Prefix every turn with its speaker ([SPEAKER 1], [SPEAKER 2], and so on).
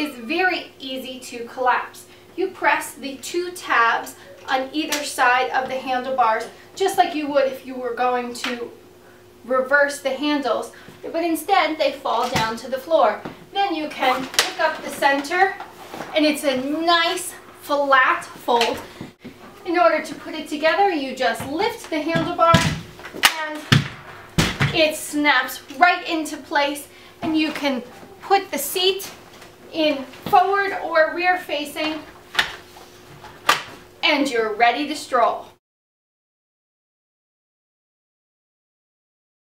[SPEAKER 1] is very easy to collapse. You press the two tabs on either side of the handlebars, just like you would if you were going to reverse the handles, but instead they fall down to the floor. Then you can pick up the center, and it's a nice flat fold. In order to put it together, you just lift the handlebar and it snaps right into place, and you can put the seat in forward or rear facing, and you're ready to stroll.